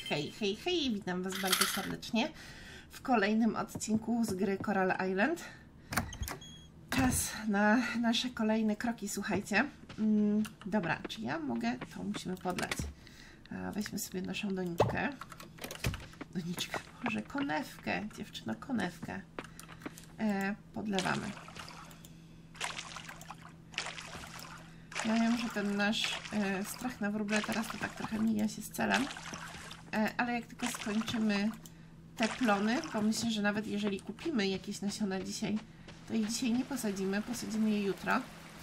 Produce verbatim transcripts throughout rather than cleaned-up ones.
Hej, hej, hej, witam Was bardzo serdecznie w kolejnym odcinku z gry Coral Island. Czas na nasze kolejne kroki, słuchajcie. Mm, dobra, czy ja mogę? To musimy podlać. A, weźmy sobie naszą doniczkę. Doniczkę, może konewkę, dziewczyno, konewkę. E, podlewamy. Ja wiem, że ten nasz e, strach na wróble teraz to tak trochę mija się z celem, e, ale jak tylko skończymy te plony, bo myślę, że nawet jeżeli kupimy jakieś nasiona dzisiaj, to ich dzisiaj nie posadzimy, posadzimy je jutro.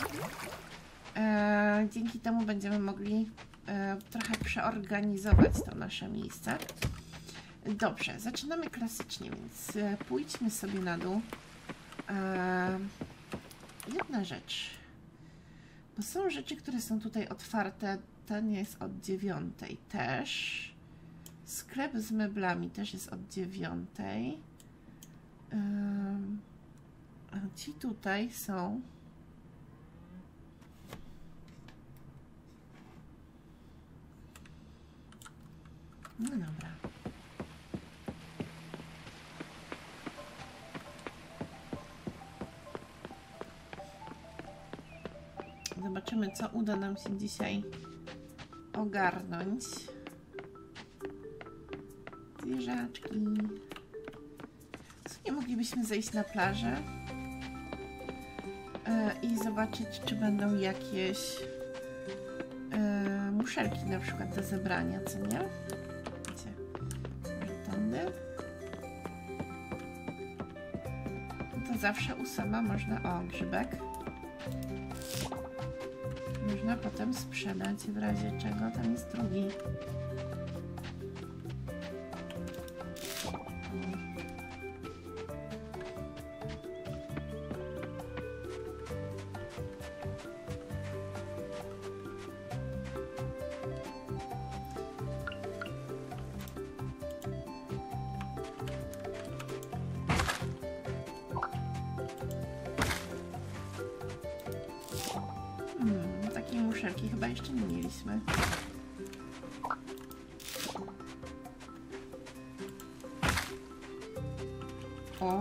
E, dzięki temu będziemy mogli e, trochę przeorganizować to nasze miejsce. Dobrze, zaczynamy klasycznie, więc e, pójdźmy sobie na dół. E, jedna rzecz. Bo są rzeczy, które są tutaj otwarte. Ten jest od dziewiątej też. Sklep z meblami też jest od dziewiątej. Um, a ci tutaj są. No dobra. Zobaczymy, co uda nam się dzisiaj ogarnąć. Zwierzaczki. Co, nie moglibyśmy zejść na plażę e, i zobaczyć, czy będą jakieś e, muszelki na przykład do zebrania, co nie? Wiecie, tędy. No to zawsze u sama można... O, grzybek. Można potem sprzedać w razie czego. Tam jest drugi. Hmm, takiej muszelki chyba jeszcze nie mieliśmy. O!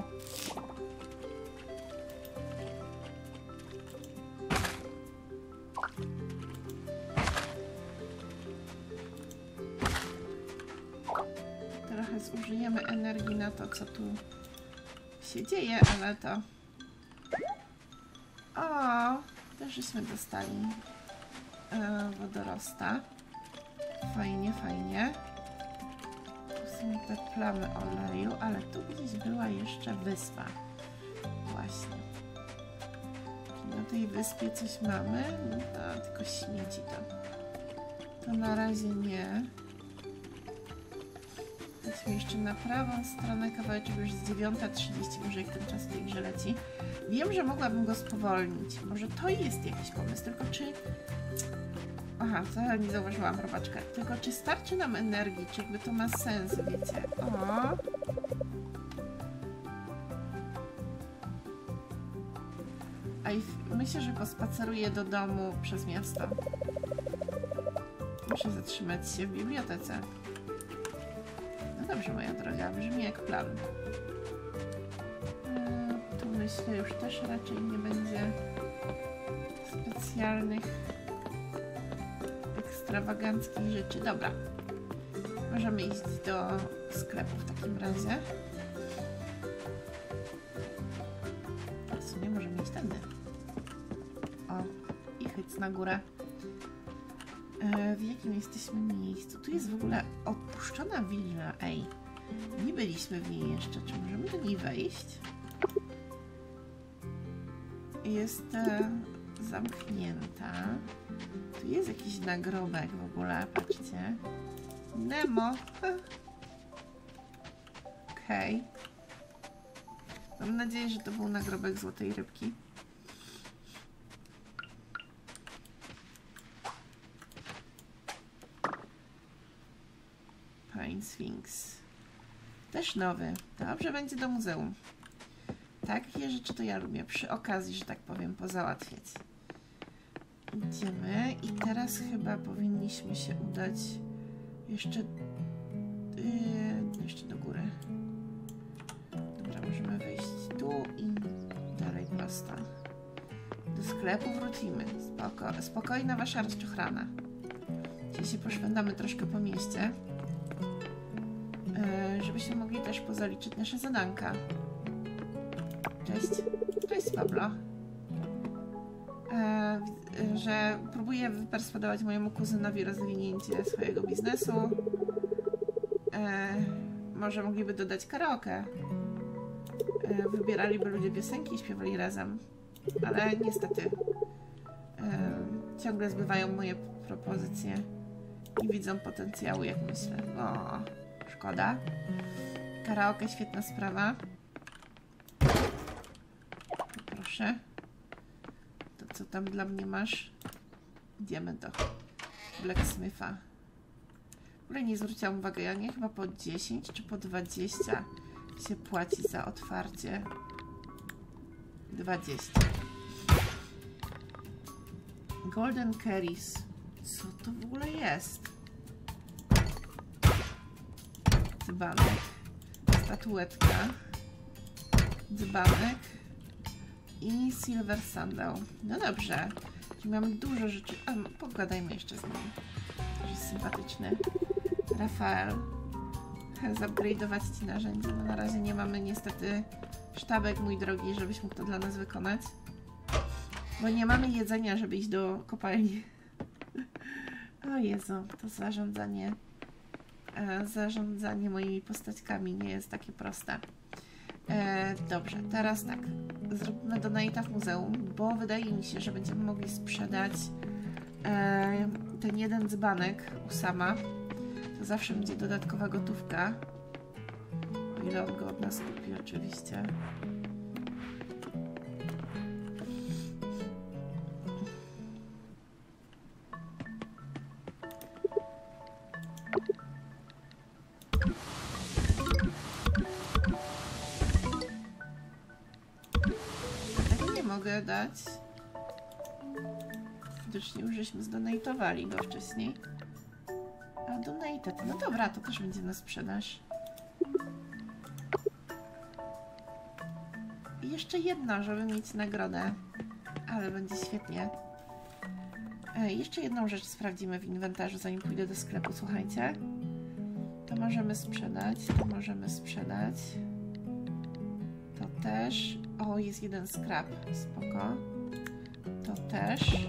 Trochę zużyjemy energii na to, co tu się dzieje, ale to... O! Też żeśmy dostali e, wodorosta. Fajnie, fajnie. Tu są te plamy oleju, ale tu gdzieś była jeszcze wyspa. Właśnie. Czy na tej wyspie coś mamy? No to tylko śmieci to. To na razie nie. Idźmy jeszcze na prawą stronę, kawałeczek już z dziewiąta trzydzieści, może jak ten czas w tej grze leci. Wiem, że mogłabym go spowolnić. Może to jest jakiś pomysł, tylko czy... Aha, to nie zauważyłam, robaczkę. Tylko czy starczy nam energii, czy jakby to ma sens, wiecie? O! A i myślę, że pospaceruję do domu przez miasto. Muszę zatrzymać się w bibliotece. No dobrze, moja droga, brzmi jak plan. Eee, tu myślę, już też raczej nie będzie specjalnych, ekstrawaganckich rzeczy. Dobra, możemy iść do sklepu w takim razie. W sumie możemy iść tędy. O, i chyc na górę. W jakim jesteśmy miejscu? Tu jest w ogóle opuszczona willa. Ej, nie byliśmy w niej jeszcze. Czy możemy do niej wejść? Jest e, zamknięta. Tu jest jakiś nagrobek w ogóle, patrzcie. Nemo. Okej. Okay. Mam nadzieję, że to był nagrobek złotej rybki. Sphinx. Też nowy. Dobrze, będzie do muzeum. Takie rzeczy to ja lubię. Przy okazji, że tak powiem, pozałatwiać. Idziemy i teraz chyba powinniśmy się udać jeszcze Yy, jeszcze do góry. Dobra, możemy wyjść tu i dalej prosto. Do sklepu wrócimy. Spoko, spokojna wasza rozczochrana. Dzisiaj się poszwędamy troszkę po mieście. Yy, żebyśmy mogli też pozaliczyć nasze zadanka. Cześć. Cześć, Pablo. E, że próbuję wyperswadować mojemu kuzynowi rozwinięcie swojego biznesu. E, może mogliby dodać karaoke. E, wybieraliby ludzie piosenki i śpiewali razem. Ale niestety e, ciągle zbywają moje propozycje i widzą potencjału, jak myślę. O, szkoda. Karaoke, świetna sprawa. Proszę. To co tam dla mnie masz? Idziemy do Blacksmitha. W ogóle nie zwróciłam uwagi, ja nie chyba po dziesięć czy po dwadzieścia się płaci za otwarcie. dwadzieścia. Golden Carries. Co to w ogóle jest? Dzbanek. Statuetka. Dzbanek. I Silver Sandal. No dobrze. Czyli mamy dużo rzeczy. A, pogadajmy jeszcze z nim. To jest sympatyczny. Rafael. Zupgrade'ować ci narzędzia. No na razie nie mamy niestety sztabek, mój drogi, żebyś mógł to dla nas wykonać. Bo nie mamy jedzenia, żeby iść do kopalni. O Jezu, to zarządzanie e, zarządzanie moimi postaćkami nie jest takie proste. E, dobrze, teraz tak. Zróbmy donate'a w muzeum, bo wydaje mi się, że będziemy mogli sprzedać e, ten jeden dzbanek Usama. To zawsze będzie dodatkowa gotówka. O ile on go od nas kupi, oczywiście. Mogę dać. Widocznie już żeśmy zdonatowali go wcześniej. A donated. No dobra, to też będzie na sprzedaż. I jeszcze jedno, żeby mieć nagrodę. Ale będzie świetnie. E, jeszcze jedną rzecz sprawdzimy w inwentarzu, zanim pójdę do sklepu. Słuchajcie. To możemy sprzedać. To możemy sprzedać. To też. O, jest jeden skrap. Spoko. To też.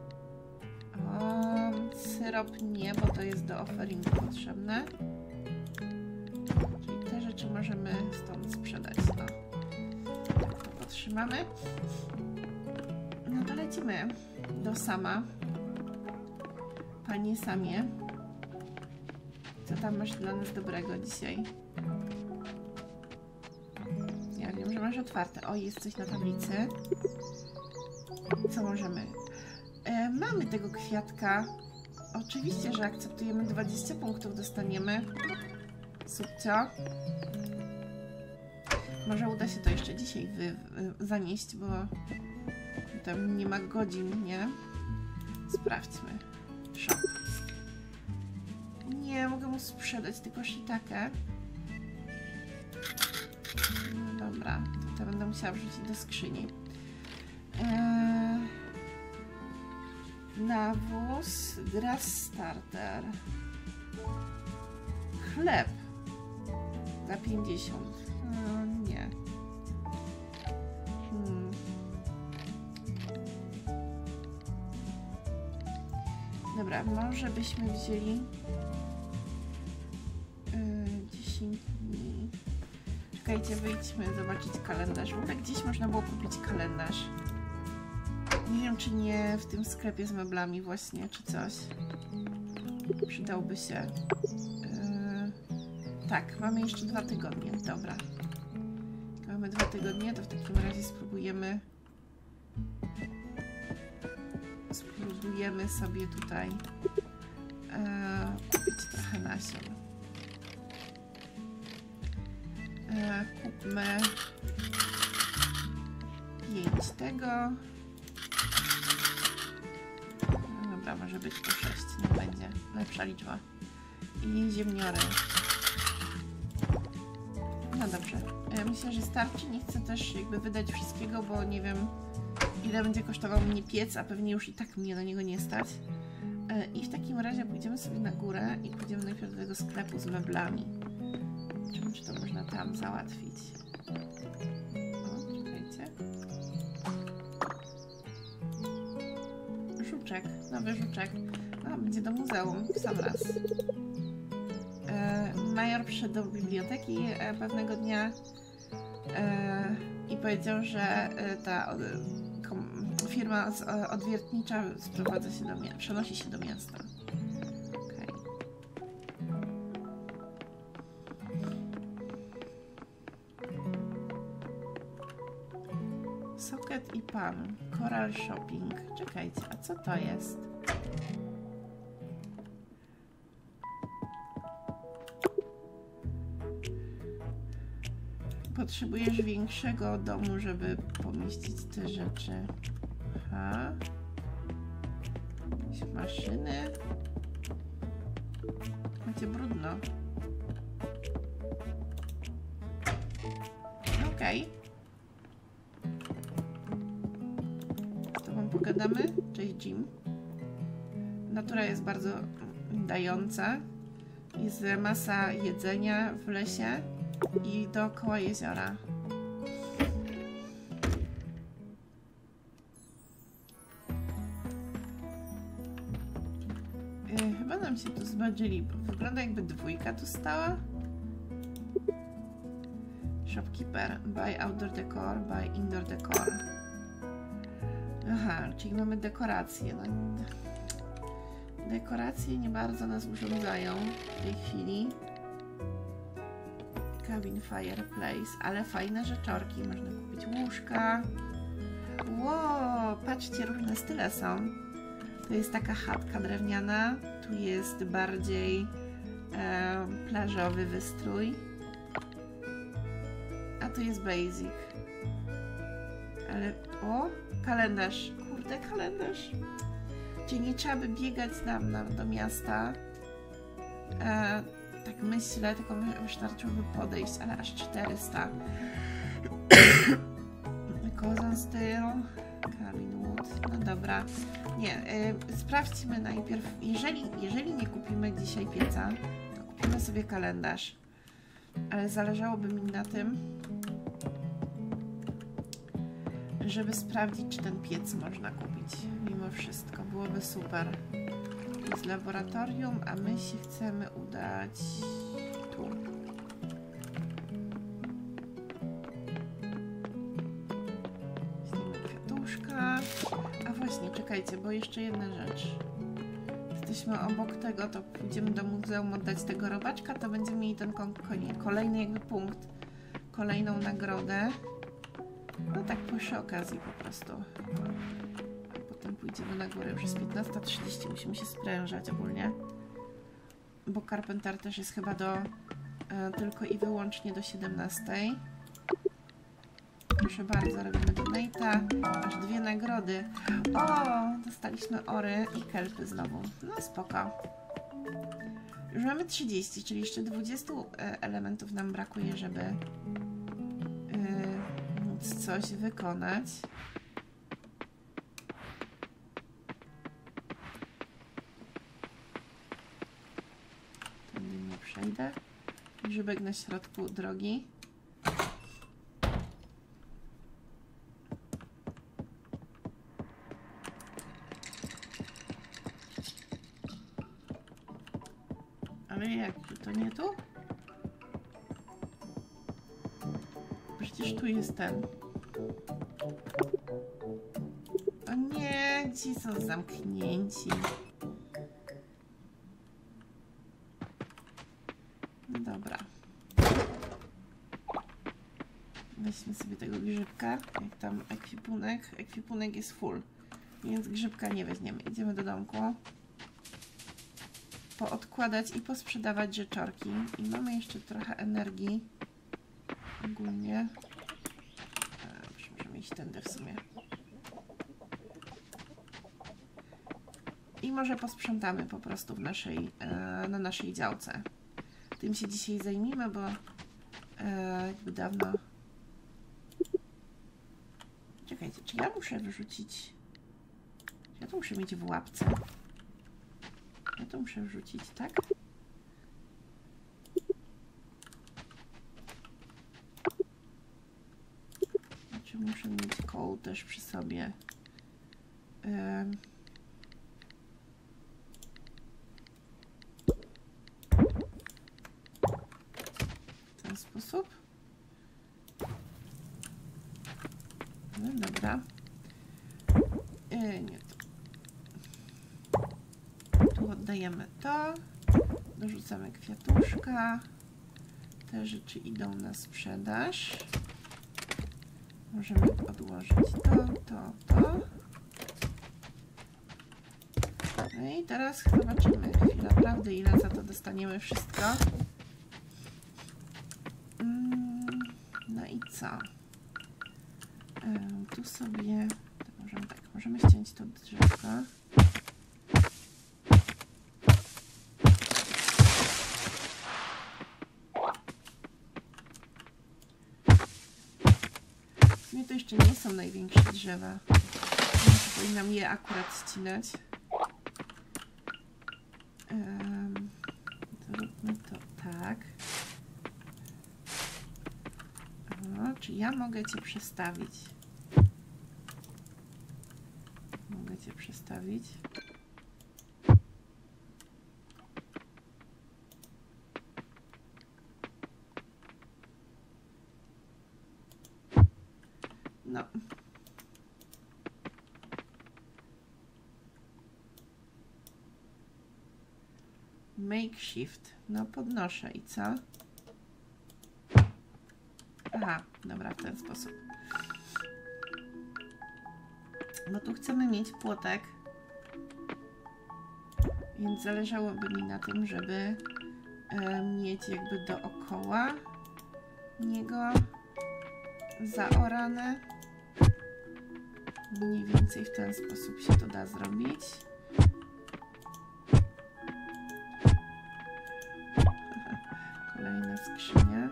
O, syrop nie, bo to jest do offeringu potrzebne. Czyli te rzeczy możemy stąd sprzedać. No. Tak to podtrzymamy. No to lecimy do Sama. Panie Samie. Co tam masz dla nas dobrego dzisiaj? Że masz otwarte. O, jest coś na tablicy. Co możemy? E, mamy tego kwiatka. Oczywiście, że akceptujemy. dwadzieścia punktów dostaniemy. Subcio. Może uda się to jeszcze dzisiaj wy, wy, zanieść, bo tam nie ma godzin, nie? Sprawdźmy. Shop. Nie, mogę mu sprzedać tylko shitakę. No dobra, to, to będę musiała wrzucić do skrzyni. Eee, nawóz, grass starter. Chleb za pięćdziesiąt. No, nie. Hmm. Dobra, może byśmy wzięli yy, dziesięć dni. Czekajcie, wyjdźmy zobaczyć kalendarz. W ogóle gdzieś można było kupić kalendarz. Nie wiem, czy nie w tym sklepie z meblami właśnie, czy coś. Przydałby się. Yy, tak, mamy jeszcze dwa tygodnie. Dobra. Mamy dwa tygodnie, to w takim razie spróbujemy spróbujemy sobie tutaj yy, kupić trochę nasion. Yy, kupmy pięć tego. No dobra, może być po sześć, nie będzie. Lepsza liczba. I ziemniory. No dobrze. Ja myślę, że starczy. Nie chcę też jakby wydać wszystkiego, bo nie wiem, ile będzie kosztował mnie piec, a pewnie już i tak mnie na niego nie stać. I w takim razie pójdziemy sobie na górę i pójdziemy najpierw do tego sklepu z meblami. Zobaczymy, czy to można tam załatwić. O, czekajcie. Żuczek, nowy żuczek. A, będzie do muzeum w sam raz. E, major przyszedł do biblioteki e, pewnego dnia e, i powiedział, że e, ta od, kom, firma z, e, odwiertnicza sprowadza się do miasta, przenosi się do miasta. Okay. Socket i pan. Coral Shopping. Czekajcie, a co to jest? Potrzebujesz większego domu, żeby pomieścić te rzeczy. Aha. Jakieś maszyny. Macie brudno. Okej. To wam pogadamy. Cześć, Jim. Natura jest bardzo dająca. Jest masa jedzenia w lesie i dookoła jeziora. Yy, chyba nam się tu zbadżyli, bo wygląda jakby dwójka tu stała. Shopkeeper, buy outdoor decor, buy indoor decor. Aha, czyli mamy dekoracje. No, dekoracje nie bardzo nas urządzają w tej chwili. Cabin fireplace, ale fajne rzeczorki. Można kupić łóżka. Wow, patrzcie, różne style są. To jest taka chatka drewniana. Tu jest bardziej e, plażowy wystrój. A tu jest basic. Ale o, kalendarz. Kurde, kalendarz. Czyli nie trzeba by biegać nam, nam do miasta. E, tak myślę, tylko wystarczyłoby podejść, ale aż czterysta. Kozan Style, Cabin Wood. No dobra. Nie, y, sprawdźmy najpierw. Jeżeli, jeżeli nie kupimy dzisiaj pieca, to kupimy sobie kalendarz. Ale zależałoby mi na tym, żeby sprawdzić, czy ten piec można kupić. Mimo wszystko, byłoby super. Jest laboratorium, a my się chcemy udać tu. Weźmiemy kwiatuszka. A właśnie, czekajcie, bo jeszcze jedna rzecz. Jesteśmy obok tego, to pójdziemy do muzeum oddać tego robaczka, to będziemy mieli ten kolejny jakby punkt, kolejną nagrodę. No tak przy okazji po prostu. A potem pójdziemy na górę. Już jest piętnasta trzydzieści, musimy się sprężać ogólnie. Bo Carpenter też jest chyba do e, tylko i wyłącznie do siedemnastej. Proszę bardzo, robimy donate'a. Aż dwie nagrody. O, dostaliśmy ory i kelpy znowu. No spoko. Już mamy trzydzieści, czyli jeszcze dwadzieścia elementów nam brakuje, żeby yy, móc coś wykonać. Tędy nie przejdę. Grzybek na środku drogi. Ale jak? To nie tu? Przecież tu jest ten. O nie, ci są zamknięci. No dobra. Weźmy sobie tego grzybka. Jak tam ekwipunek. Ekwipunek jest full. Więc grzybka nie weźmiemy. Idziemy do domku. Poodkładać i posprzedawać rzeczorki. I mamy jeszcze trochę energii. Ogólnie. Dobrze, możemy iść tędy w sumie. I może posprzątamy po prostu w naszej, na naszej działce. Tym się dzisiaj zajmijmy, bo e, jakby dawno... Czekajcie, czy ja muszę wyrzucić... Czy ja to muszę mieć w łapce? Ja to muszę wrzucić, tak? Znaczy muszę mieć koł też przy sobie. Um. W ten sposób. No dobra. Yy, nie to. Tu oddajemy to. Dorzucamy kwiatuszka. Te rzeczy idą na sprzedaż. Możemy odłożyć to, to, to. No i teraz zobaczymy chwilę prawdy, ile za to dostaniemy wszystko. No i co? Tu sobie... To możemy tak, możemy ściąć to drzewko. W sumie to jeszcze nie są największe drzewa. Powinnam je akurat ścinać. Um, zróbmy to tak. O, czy ja mogę Cię przestawić? Mogę Cię przestawić. No. Makeshift. No podnoszę i co? Aha, dobra, w ten sposób. Bo tu chcemy mieć płotek. Więc zależałoby mi na tym, żeby e, mieć jakby dookoła niego zaorane. Mniej więcej w ten sposób się to da zrobić. Kolejna skrzynia.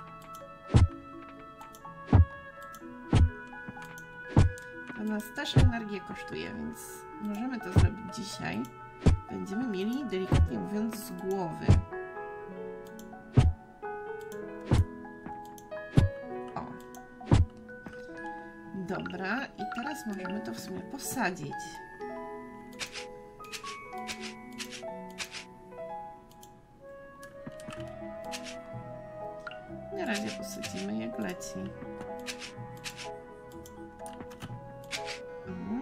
To nas też energię kosztuje, więc możemy to zrobić dzisiaj. Będziemy mieli, delikatnie mówiąc, z głowy. O. Dobra, i teraz możemy to w sumie posadzić. Na razie posadzimy jak leci. Mhm.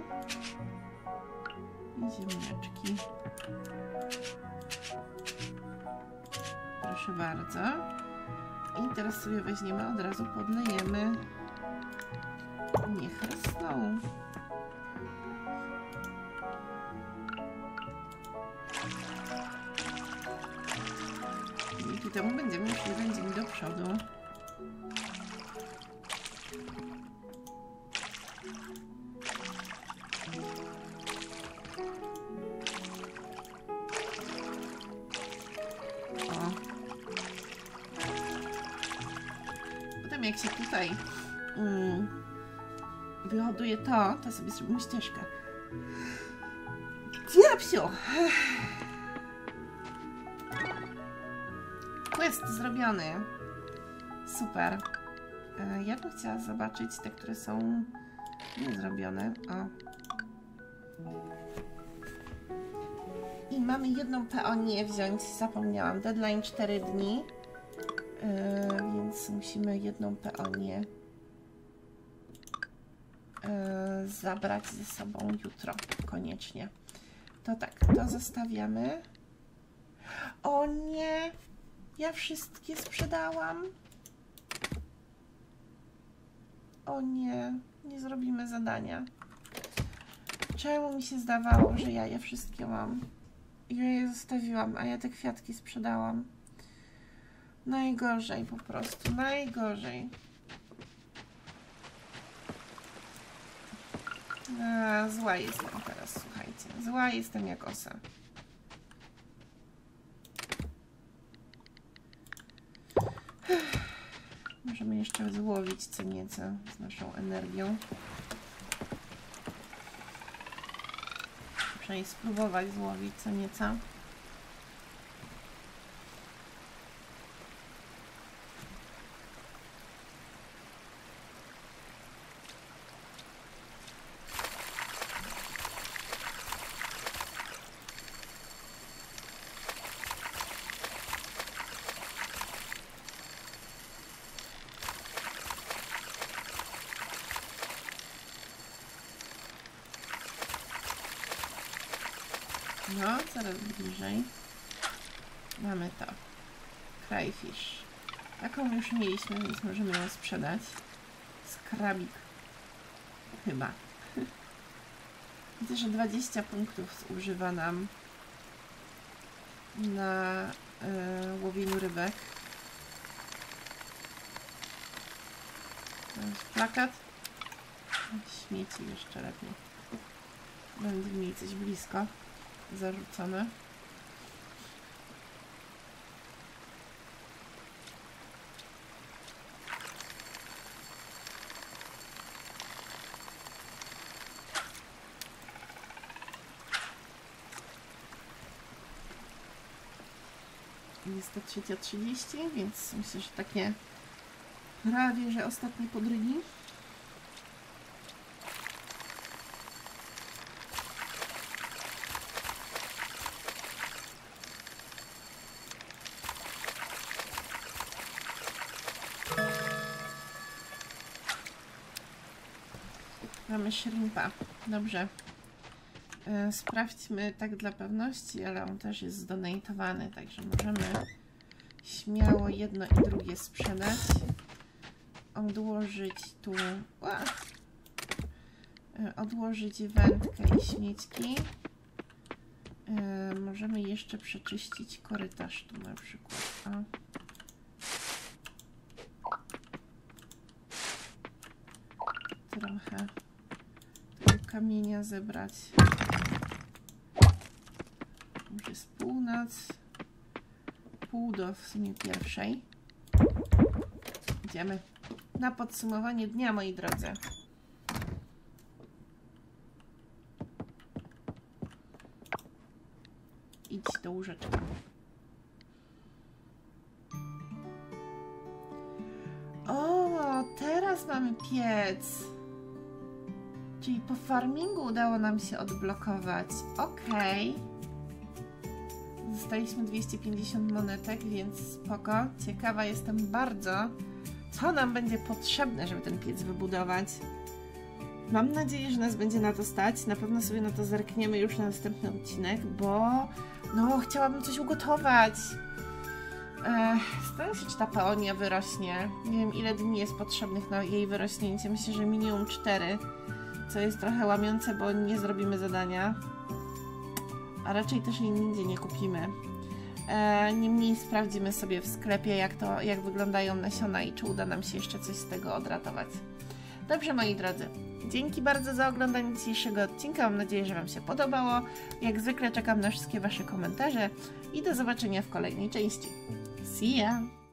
I ziemniaczki. Proszę bardzo. I teraz sobie weźmiemy, od razu podlejemy. Niech rosną. Dzięki temu będziemy już jeden dzień do przodu. O. Potem jak się tutaj mm, wyhoduje to, to sobie zrobimy ścieżkę. Diapsio! Quest zrobiony. Super. Ja bym chciała zobaczyć te, które są niezrobione. O. I mamy jedną peonię wziąć. Zapomniałam. Deadline cztery dni. Yy, więc musimy jedną peonię yy, zabrać ze sobą jutro. Koniecznie. To tak, to zostawiamy. O nie! Ja wszystkie sprzedałam. O nie, nie zrobimy zadania. Czemu mi się zdawało, że ja je wszystkie mam? Ja je zostawiłam, a ja te kwiatki sprzedałam. Najgorzej po prostu, najgorzej. A, zła jestem teraz, słuchajcie. Zła jestem jak osa. jeszcze złowić co nieco z naszą energią. Przynajmniej spróbować złowić co nieco. No, coraz bliżej. Mamy to. Crayfish. Taką już mieliśmy, więc możemy ją sprzedać. Skrabik. Chyba. Widzę, że dwadzieścia punktów zużywa nam na yy, łowieniu rybek. To jest plakat. Śmieci jeszcze lepiej. Będę mieli coś blisko zarzucone. Jest to trzecia trzydzieści, więc myślę, że takie prawie, że ostatnie podrygi. Mamy shrimpa. Dobrze. E, sprawdźmy tak dla pewności, ale on też jest zdonatowany, także możemy śmiało jedno i drugie sprzedać. Odłożyć tu... Ła, e, odłożyć wędkę i śmieci. E, możemy jeszcze przeczyścić korytarz tu na przykład. O. Trochę kamienia zebrać. Już jest północ. Pół do w sumie pierwszej. Idziemy na podsumowanie dnia, moi drodzy. Idź do łóżeczka. O, teraz mamy piec. Czyli po farmingu udało nam się odblokować. Okej. Dostaliśmy dwieście pięćdziesiąt monetek, więc spoko. Ciekawa jestem bardzo, co nam będzie potrzebne, żeby ten piec wybudować. Mam nadzieję, że nas będzie na to stać. Na pewno sobie na to zerkniemy już na następny odcinek, bo no, chciałabym coś ugotować. Zastanawiam się, czy ta peonia wyrośnie. Nie wiem, ile dni jest potrzebnych na jej wyrośnięcie. Myślę, że minimum cztery. Co jest trochę łamiące, bo nie zrobimy zadania. A raczej też jej nigdzie nie kupimy. E, niemniej sprawdzimy sobie w sklepie, jak, to, jak wyglądają nasiona i czy uda nam się jeszcze coś z tego odratować. Dobrze, moi drodzy. Dzięki bardzo za oglądanie dzisiejszego odcinka. Mam nadzieję, że Wam się podobało. Jak zwykle czekam na wszystkie Wasze komentarze i do zobaczenia w kolejnej części. See ya!